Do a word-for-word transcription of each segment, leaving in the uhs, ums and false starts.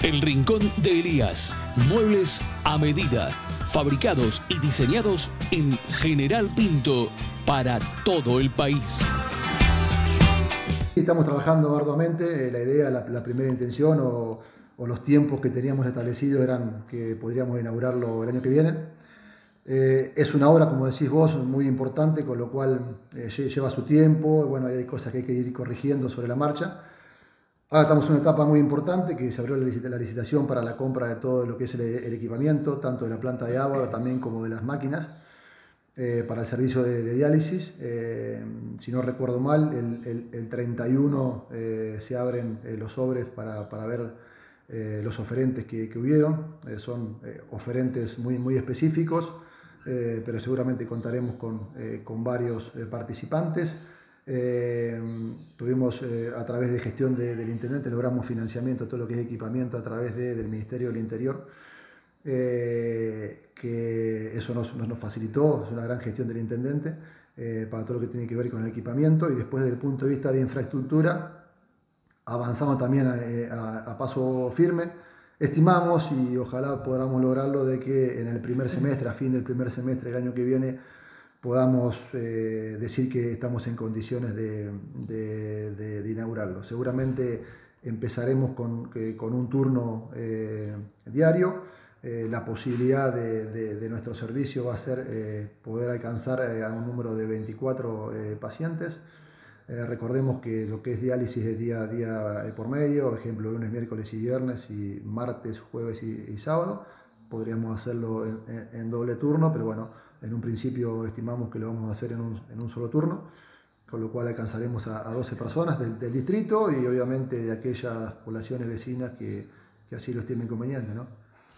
El Rincón de Elías. Muebles a medida, fabricados y diseñados en General Pinto para todo el país. Estamos trabajando arduamente. La idea, la, la primera intención o, o los tiempos que teníamos establecidos eran que podríamos inaugurarlo el año que viene. Eh, es una obra, como decís vos, muy importante, con lo cual eh, lleva su tiempo. Bueno, hay cosas que hay que ir corrigiendo sobre la marcha. Ahora estamos en una etapa muy importante que se abrió la licitación para la compra de todo lo que es el, el equipamiento, tanto de la planta de agua también como de las máquinas, eh, para el servicio de, de diálisis. Eh, si no recuerdo mal, el, el, el treinta y uno eh, se abren eh, los sobres para, para ver eh, los oferentes que, que hubieron. Eh, son eh, oferentes muy, muy específicos, eh, pero seguramente contaremos con, eh, con varios eh, participantes. Eh, tuvimos eh, a través de gestión de, del intendente, logramos financiamiento, todo lo que es equipamiento a través de, del Ministerio del Interior, eh, que eso nos, nos, nos facilitó, es una gran gestión del intendente eh, para todo lo que tiene que ver con el equipamiento. Y después, desde el punto de vista de infraestructura, avanzamos también a, a, a paso firme. Estimamos, y ojalá podamos lograrlo, de que en el primer semestre, a fin del primer semestre del año que viene, podamos eh, decir que estamos en condiciones de, de, de, de inaugurarlo. Seguramente empezaremos con, que, con un turno eh, diario. Eh, la posibilidad de, de, de nuestro servicio va a ser eh, poder alcanzar eh, a un número de veinticuatro eh, pacientes. Eh, recordemos que lo que es diálisis es día a día eh, por medio, por ejemplo, lunes, miércoles y viernes, y martes, jueves y, y sábado. Podríamos hacerlo en, en, en doble turno, pero bueno, en un principio estimamos que lo vamos a hacer en un, en un solo turno, con lo cual alcanzaremos a, a doce personas del, del distrito y obviamente de aquellas poblaciones vecinas que, que así lo estimen conveniente, ¿no?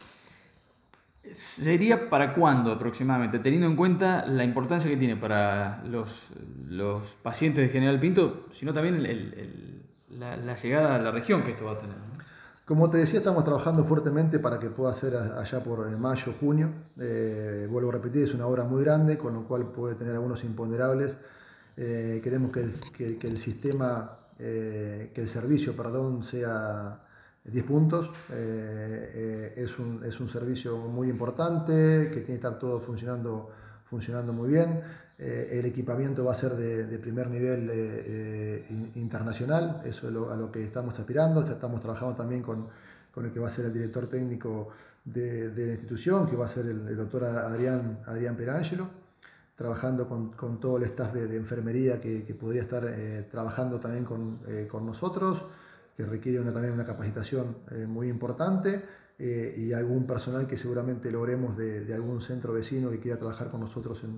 ¿Sería para cuándo aproximadamente, teniendo en cuenta la importancia que tiene para los, los pacientes de General Pinto, sino también el, el, la, la llegada a la región que esto va a tener, ¿no? Como te decía, estamos trabajando fuertemente para que pueda ser allá por mayo, junio. Eh, vuelvo a repetir, es una obra muy grande, con lo cual puede tener algunos imponderables. Eh, queremos que el, que, que el sistema, eh, que el servicio, perdón, sea diez puntos. Eh, eh, es, un, es un servicio muy importante, que tiene que estar todo funcionando, funcionando muy bien. Eh, el equipamiento va a ser de, de primer nivel eh, eh, internacional, eso es lo, a lo que estamos aspirando. Ya estamos trabajando también con, con el que va a ser el director técnico de, de la institución, que va a ser el, el doctor Adrián, Adrián Perangelo, trabajando con, con todo el staff de, de enfermería que, que podría estar eh, trabajando también con, eh, con nosotros, que requiere una, también una capacitación eh, muy importante, eh, y algún personal que seguramente logremos de, de algún centro vecino que quiera trabajar con nosotros en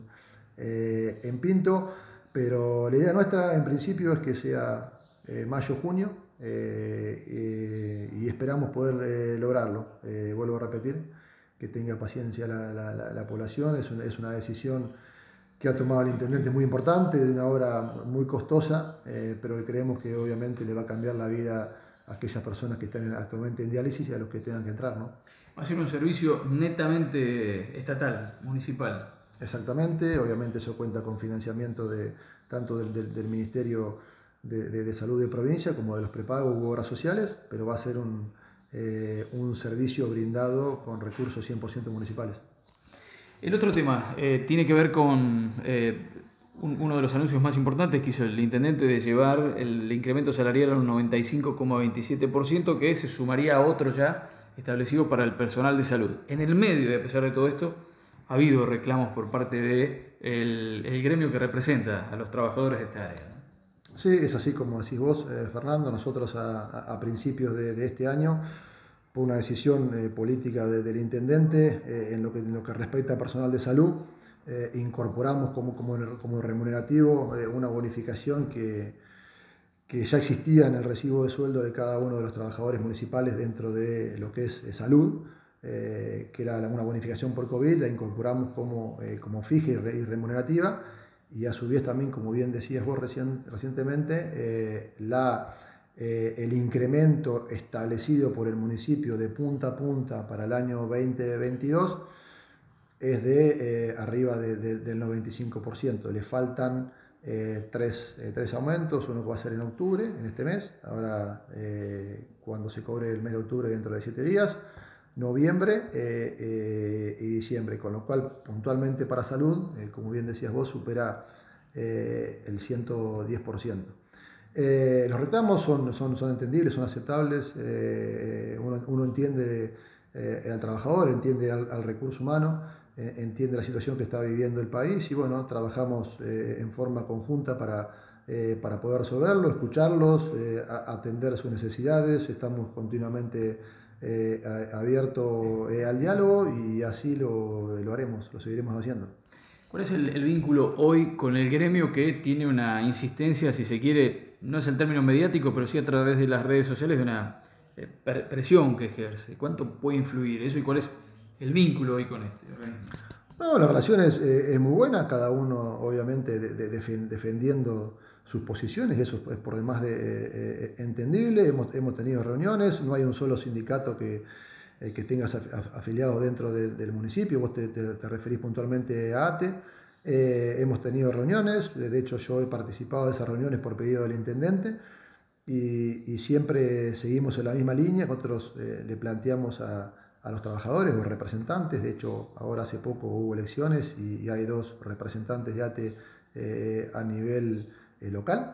Eh, en Pinto, pero la idea nuestra en principio es que sea eh, mayo-junio, eh, eh, y esperamos poder eh, lograrlo. Eh, vuelvo a repetir, que tenga paciencia la, la, la, la población. Es una, es una decisión que ha tomado el intendente muy importante, de una obra muy costosa, eh, pero que creemos que obviamente le va a cambiar la vida a aquellas personas que están actualmente en diálisis y a los que tengan que entrar, ¿no? Va a ser un servicio netamente estatal, municipal. Exactamente, obviamente eso cuenta con financiamiento de, tanto del, del, del Ministerio de, de, de Salud de provincia como de los prepagos u obras sociales, pero va a ser un, eh, un servicio brindado con recursos cien por ciento municipales. El otro tema eh, tiene que ver con eh, un, uno de los anuncios más importantes que hizo el intendente, de llevar el incremento salarial a un noventa y cinco coma veintisiete por ciento, que se sumaría a otro ya establecido para el personal de salud. En el medio, y a pesar de todo esto, ha habido reclamos por parte del de el gremio que representa a los trabajadores de esta área, ¿no? Sí, es así como decís vos, eh, Fernando. Nosotros a, a, a principios de, de este año, por una decisión eh, política de, del intendente, eh, en, lo que, en lo que respecta a personal de salud, eh, incorporamos como, como, como remunerativo eh, una bonificación que, que ya existía en el recibo de sueldo de cada uno de los trabajadores municipales dentro de lo que es eh, salud. Eh, que era una bonificación por COVID, la incorporamos como, eh, como fija y, re, y remunerativa, y a su vez también, como bien decías vos recien, recientemente, eh, la, eh, el incremento establecido por el municipio de punta a punta para el año veinte veintidós es de eh, arriba de, de, del noventa y cinco por ciento. Le faltan eh, tres, eh, tres aumentos, uno que va a ser en octubre, en este mes, ahora eh, cuando se cobre el mes de octubre dentro de siete días, noviembre eh, eh, y diciembre, con lo cual puntualmente para salud, eh, como bien decías vos, supera eh, el ciento diez por ciento. Eh, los reclamos son, son, son entendibles, son aceptables, eh, uno, uno entiende eh, al trabajador, entiende al, al recurso humano, eh, entiende la situación que está viviendo el país y bueno, trabajamos eh, en forma conjunta para, eh, para poder resolverlo, escucharlos, eh, a, atender sus necesidades, estamos continuamente eh, abiertos eh, al diálogo y así lo, lo haremos, lo seguiremos haciendo. ¿Cuál es el, el vínculo hoy con el gremio que tiene una insistencia, si se quiere, no es el término mediático, pero sí a través de las redes sociales, de una eh, presión que ejerce? ¿Cuánto puede influir eso y cuál es el vínculo hoy con este organismo? No, la relación es, eh, es muy buena, cada uno obviamente de, de, de, defendiendo sus posiciones, y eso es por demás de, eh, entendible. Hemos, hemos tenido reuniones, no hay un solo sindicato que... Eh, que tengas af afiliados dentro de, del municipio, vos te, te, te referís puntualmente a ATE, eh, hemos tenido reuniones, de hecho yo he participado de esas reuniones por pedido del intendente y, y siempre seguimos en la misma línea. Nosotros eh, le planteamos a, a los trabajadores o representantes, de hecho ahora hace poco hubo elecciones y, y hay dos representantes de ATE eh, a nivel eh, local.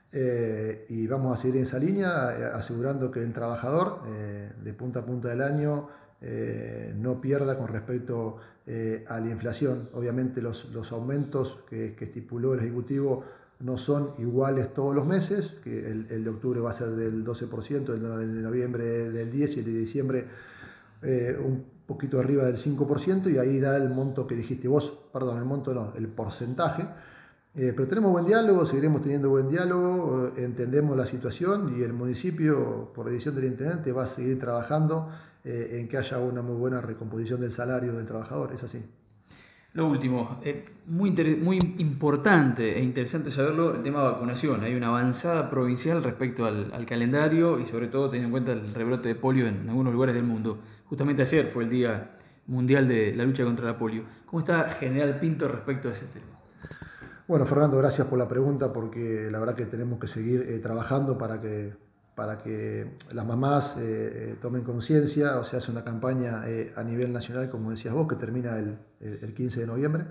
Eh, y vamos a seguir en esa línea, eh, asegurando que el trabajador eh, de punta a punta del año eh, no pierda con respecto eh, a la inflación. Obviamente los, los aumentos que, que estipuló el Ejecutivo no son iguales todos los meses, que el, el de octubre va a ser del doce por ciento, el de noviembre del diez por ciento y el de diciembre eh, un poquito arriba del cinco por ciento, y ahí da el monto que dijiste vos, perdón, el monto no, el porcentaje. Eh, pero tenemos buen diálogo, seguiremos teniendo buen diálogo, eh, entendemos la situación y el municipio, por decisión del intendente, va a seguir trabajando eh, en que haya una muy buena recomposición del salario del trabajador, es así. Lo último, eh, muy, muy importante e interesante saberlo, el tema de vacunación. Hay una avanzada provincial respecto al, al calendario y sobre todo teniendo en cuenta el rebrote de polio en algunos lugares del mundo. Justamente ayer fue el Día Mundial de la Lucha contra la Polio. ¿Cómo está General Pinto respecto a ese tema? Bueno, Fernando, gracias por la pregunta, porque la verdad que tenemos que seguir eh, trabajando para que, para que las mamás eh, tomen conciencia. O sea, hace una campaña eh, a nivel nacional, como decías vos, que termina el, el quince de noviembre.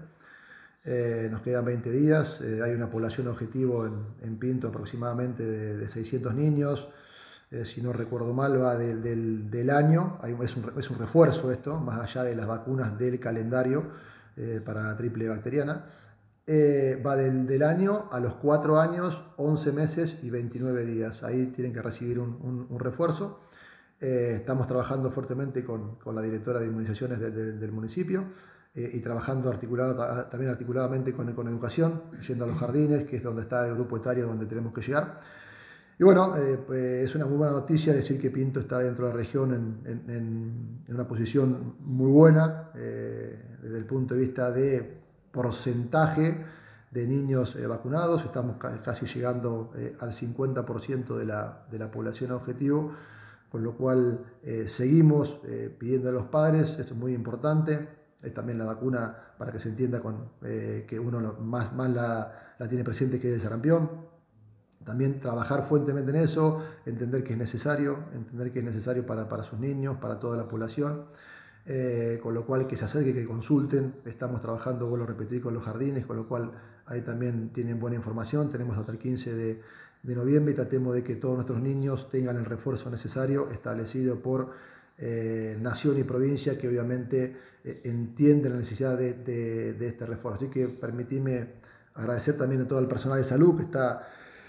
Eh, nos quedan veinte días, eh, hay una población objetivo en, en Pinto aproximadamente de, de seiscientos niños. Eh, si no recuerdo mal, va del, del, del año, hay, es, un, es un refuerzo esto, más allá de las vacunas del calendario eh, para la triple bacteriana. Eh, va del, del año a los cuatro años, once meses y veintinueve días. Ahí tienen que recibir un, un, un refuerzo. Eh, estamos trabajando fuertemente con, con la directora de inmunizaciones de, de, del municipio eh, y trabajando articulado, también articuladamente con, con educación, yendo a los jardines, que es donde está el grupo etario donde tenemos que llegar. Y bueno, eh, pues es una muy buena noticia decir que Pinto está dentro de la región en, en, en una posición muy buena eh, desde el punto de vista de porcentaje de niños eh, vacunados. Estamos ca casi llegando eh, al cincuenta por ciento de la, de la población objetivo, con lo cual eh, seguimos eh, pidiendo a los padres, esto es muy importante, es también la vacuna para que se entienda con, eh, que uno lo, más, más la, la tiene presente, que es el sarampión. También trabajar fuertemente en eso, entender que es necesario, entender que es necesario para, para sus niños, para toda la población. Eh, con lo cual que se acerquen, que consulten. Estamos trabajando, vuelvo a repetir, con los jardines, con lo cual ahí también tienen buena información. Tenemos hasta el quince de, de noviembre y tratemos de que todos nuestros niños tengan el refuerzo necesario establecido por eh, nación y provincia, que obviamente eh, entienden la necesidad de, de, de este refuerzo. Así que permitime agradecer también a todo el personal de salud que está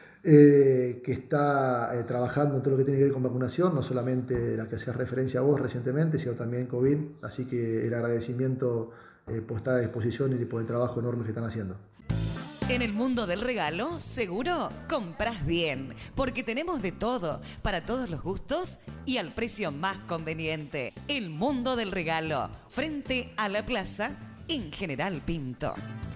Eh, que está eh, trabajando en todo lo que tiene que ver con vacunación, no solamente la que hacía referencia a vos recientemente, sino también COVID, así que el agradecimiento eh, por estar a disposición y por el trabajo enorme que están haciendo. En el mundo del regalo, seguro compras bien, porque tenemos de todo, para todos los gustos y al precio más conveniente. El mundo del regalo, frente a la plaza en General Pinto.